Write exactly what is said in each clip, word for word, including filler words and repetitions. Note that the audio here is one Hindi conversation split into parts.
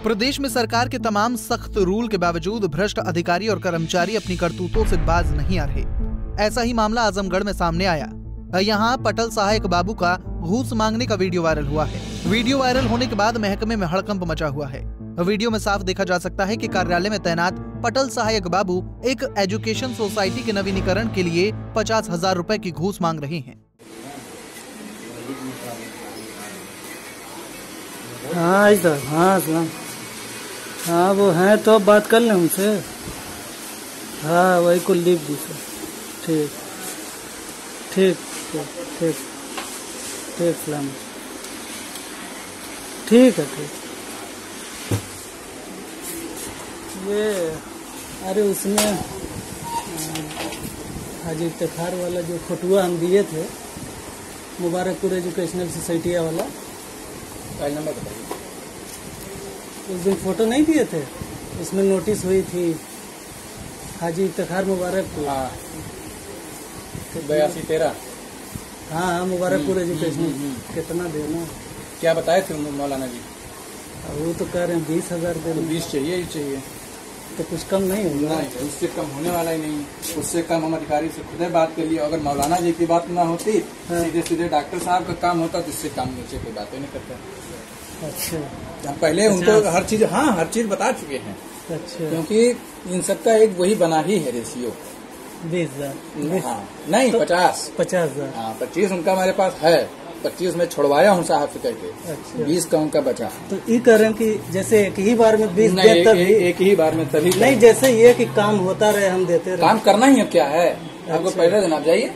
प्रदेश में सरकार के तमाम सख्त रूल के बावजूद भ्रष्ट अधिकारी और कर्मचारी अपनी करतूतों से बाज नहीं आ रहे। ऐसा ही मामला आजमगढ़ में सामने आया। यहाँ पटल सहायक बाबू का घूस मांगने का वीडियो वायरल हुआ है। वीडियो वायरल होने के बाद महकमे में हड़कंप मचा हुआ है। वीडियो में साफ देखा जा सकता है कि कार्यालय में तैनात पटल सहायक बाबू एक एजुकेशन सोसाइटी के नवीनीकरण के लिए पचास हजार रुपए की घूस मांग रहे हैं। हाँ सर, हाँ सर, हाँ वो हैं तो बात कर लें उनसे। हाँ वही कुलदीप जी से। ठीक ठीक ठीक ठीक ठीक सलाम। ठीक है ठीक। ये अरे उसमें हाजी इफ्तिखार वाला जो फोटुआ हम दिए थे, मुबारकपुर एजुकेशनल सोसाइटी वाला, फाइल नंबर बताइए। उस दिन फोटो नहीं दिए थे, उसमें नोटिस हुई थी हाजी इफ्तिखार मुबारकपुर। हाँ बयासी तेरह। हाँ हाँ मुबारकपुर एजुकेशनल। कितना देना क्या बताए थे मौलाना जी? वो तो कह रहे हैं बीस हजार देना। तो बीस चाहिए ही चाहिए, तो कुछ कम नहीं होगा? नहीं, उससे कम होने वाला ही नहीं। उससे कम हम अधिकारी से खुद बात कर लिया। अगर मौलाना जी की बात ना होती, हाँ। सीधे सीधे डॉक्टर साहब का काम होता, तो इससे काम नीचे कोई बातें नहीं करते। अच्छा, हम पहले उनको हर चीज हाँ हर चीज बता चुके हैं। अच्छा, क्योंकि इन सबका एक वही बना ही है रेशियो बीस हजार। हाँ नहीं, पचास पचास हजार। हाँ पच्चीस उनका हमारे पास है, पच्चीस में छोड़वाया हूँ साहब से कहके। अच्छा। बीस का उनका बचा। तो ये कह रहे हैं कि जैसे एक ही बार में बीस नहीं, दे तब एक, एक ही बार में तभी नहीं, जैसे ये कि काम होता रहे हम देते रहे। काम करना ही अब क्या है। अच्छा। आपको पहले दिन आप जाइए।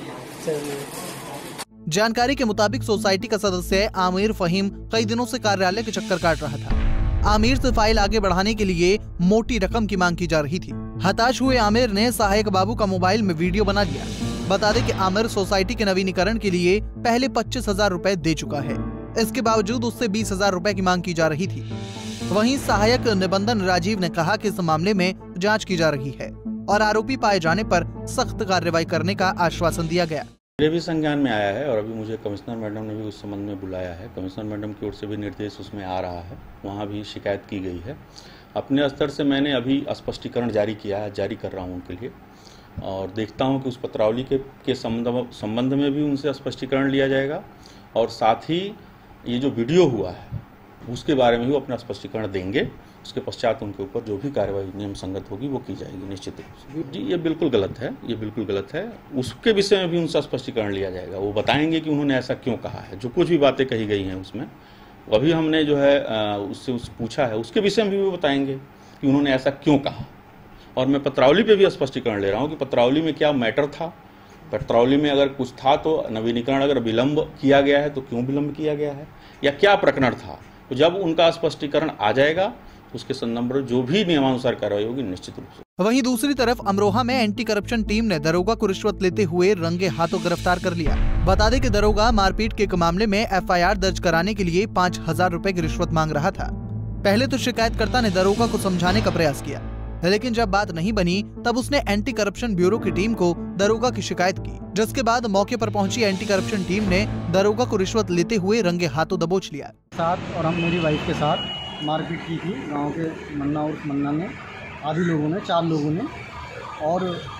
जानकारी के मुताबिक सोसाइटी का सदस्य आमिर फहीम कई दिनों से कार्यालय के चक्कर काट रहा था। आमिर से फाइल आगे बढ़ाने के लिए मोटी रकम की मांग की जा रही थी। हताश हुए आमिर ने सहायक बाबू का मोबाइल में वीडियो बना लिया। बता दें कि आमिर सोसाइटी के नवीनीकरण के लिए पहले पच्चीस हजार रूपए दे चुका है। इसके बावजूद उससे बीस हजार रूपए की मांग की जा रही थी। वहीं सहायक निबंधन राजीव ने कहा कि इस मामले में जांच की जा रही है और आरोपी पाए जाने पर सख्त कार्रवाई करने का आश्वासन दिया गया। मेरे भी संज्ञान में आया है और अभी मुझे कमिश्नर मैडम ने भी उस संबंध में बुलाया है। कमिश्नर मैडम की ओर से भी निर्देश उसमें आ रहा है, वहाँ भी शिकायत की गई है। अपने स्तर से मैंने अभी स्पष्टीकरण जारी किया है, जारी कर रहा हूँ उनके लिए, और देखता हूँ कि उस पत्रावली के के संबंध संबंध में भी उनसे स्पष्टीकरण लिया जाएगा, और साथ ही ये जो वीडियो हुआ है उसके बारे में भी अपना स्पष्टीकरण देंगे। उसके पश्चात उनके ऊपर जो भी कार्रवाई नियम संगत होगी वो की जाएगी निश्चित रूप से। जी ये बिल्कुल गलत है, ये बिल्कुल गलत है। उसके विषय में भी उनसे स्पष्टीकरण लिया जाएगा। वो बताएंगे कि उन्होंने ऐसा क्यों कहा है। जो कुछ भी बातें कही गई हैं उसमें, अभी हमने जो है उससे उस पूछा है, उसके विषय में भी वो बताएंगे कि उन्होंने ऐसा क्यों कहा। और मैं पत्रावली पे भी स्पष्टीकरण ले रहा हूँ कि पत्रावली में क्या मैटर था, पत्रावली में अगर कुछ था तो नवीनीकरण अगर विलंब किया गया है तो क्यों विलंब किया गया है, या क्या प्रकरण था। तो जब उनका स्पष्टीकरण आ जाएगा तो उसके संदर्भ में जो भी नियमानुसार कार्रवाई होगी निश्चित रूप से। वहीं दूसरी तरफ अमरोहा में एंटी करप्शन टीम ने दरोगा को रिश्वत लेते हुए रंगे हाथों गिरफ्तार कर लिया। बता दें कि दरोगा मारपीट के एक मामले में एफ आई आर दर्ज कराने के लिए पाँच हजार रूपए की रिश्वत मांग रहा था। पहले तो शिकायतकर्ता ने दरोगा को समझाने का प्रयास किया, लेकिन जब बात नहीं बनी तब उसने एंटी करप्शन ब्यूरो की टीम को दरोगा की शिकायत की, जिसके बाद मौके पर पहुंची एंटी करप्शन टीम ने दरोगा को रिश्वत लेते हुए रंगे हाथों दबोच लिया। साथ और हम मेरी वाइफ के साथ मारपीट की थी गांव के मन्ना और मन्ना ने, आधी लोगों ने, चार लोगों ने, और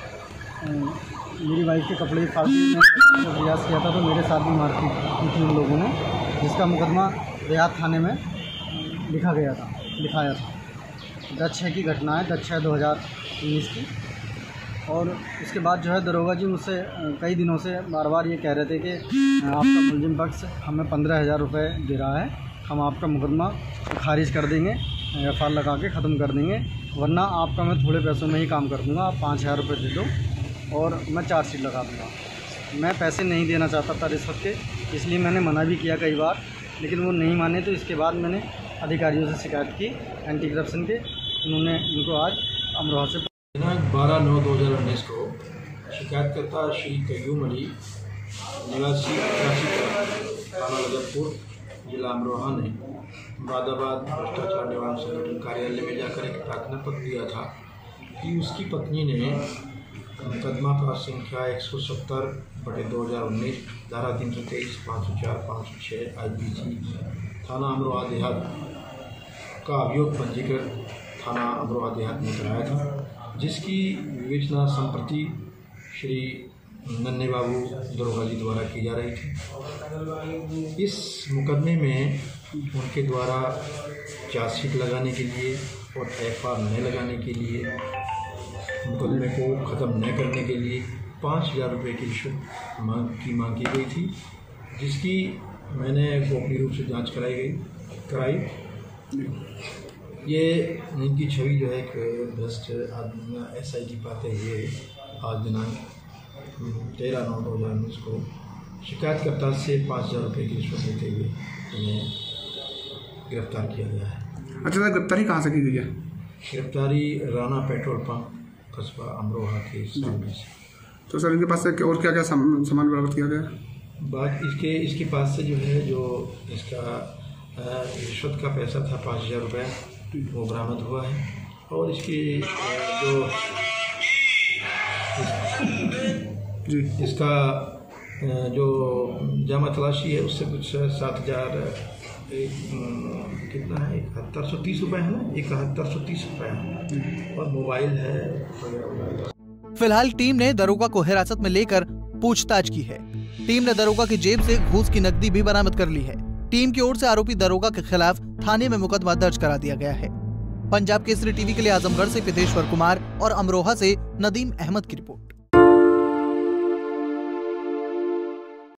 मेरी वाइफ के कपड़े फाड़ने का प्रयास किया था। तो मेरे साथ भी मारपीट की थी उन लोगों ने, जिसका मुकदमा देहात थाने में लिखा गया था लिखाया था। दस छः की घटना है, दस छः दो हज़ार उन्नीस की। और उसके बाद जो है दरोगा जी मुझसे कई दिनों से बार बार ये कह रहे थे कि आपका मुलजिम पक्ष हमें पंद्रह हज़ार रुपये दे रहा है, हम आपका मुकदमा खारिज कर देंगे, एफ आई आर लगा के ख़त्म कर देंगे, वरना आपका मैं थोड़े पैसों में ही काम कर दूंगा, आप पाँच हज़ार रुपये दे दो और मैं चार्जशीट लगा दूंगा। मैं पैसे नहीं देना चाहता था रिश्वत के, इसलिए मैंने मना भी किया कई बार, लेकिन वो नहीं माने। तो इसके बाद मैंने अधिकारियों से शिकायत की एंटी करप्शन के, उन्होंने इनको आज अमरोहा से दिनांक बारह नौ दो हज़ार उन्नीस को शिकायतकर्ता श्री कयूम अली निवासी थाना लजरपुर जिला अमरोहा ने मुरादाबाद भ्रष्टाचार निवारण संगठन कार्यालय में जाकर एक प्रार्थना पत्र दिया था कि उसकी पत्नी ने मुकदमा पास संख्या एक सौ सत्तर बटे दो हज़ार उन्नीस धारा तीन सौ तेईस पाँच सौ चार पाँच सौ छः आई पी सी थाना अमरोहा देहात का अभियोग पंजीकृत थाना अमरोहा देहात में कराया था, जिसकी विवेचना संप्रति श्री नन्हे बाबू दरोगा जी द्वारा की जा रही थी। इस मुकदमे में उनके द्वारा चार्जशीट लगाने के लिए और एफ आर न लगाने के लिए, मुकदमे को ख़त्म न करने के लिए पाँच हज़ार रुपये की रिश्वत मांग की मांग की गई थी, जिसकी मैंने गोपनीय रूप से जांच कराई गई कराई ये इनकी छवि जो है एक भ्रष्ट एस आई टी पाते हुए आज दिनांक तेरह नौ दो हज़ार उन्नीस को शिकायतकर्ता से पाँच हज़ार रुपये की रिश्वत लेते हुए इन्हें गिरफ्तार किया गया है। अच्छा सर, गिरफ्तारी कहाँ से की गई है? गिरफ्तारी राना पेट्रोल पंप कस्बा अमरोहा के सामने से। तो सर इनके पास से और क्या क्या सामान बरामद किया गया? बात इसके इसके पास से जो है जो इसका रिश्वत का पैसा था पाँच हज़ार रुपये, वो बरामद हुआ है। और इसकी जो जी इसका जो जमा तलाशी है उससे कुछ सात हज़ार कितना है, इकहत्तर सौ तीस रुपये है ना, इकहत्तर सौ तीस रुपये है, और मोबाइल है। फिलहाल टीम ने दरोगा को हिरासत में लेकर पूछताछ की है। टीम ने दरोगा की जेब से घूस की नकदी भी बरामद कर ली है। टीम की ओर से आरोपी दरोगा के खिलाफ थाने में मुकदमा दर्ज करा दिया गया है। पंजाब केसरी टीवी के लिए आजमगढ़ से पितेश्वर कुमार और अमरोहा से नदीम अहमद की रिपोर्ट।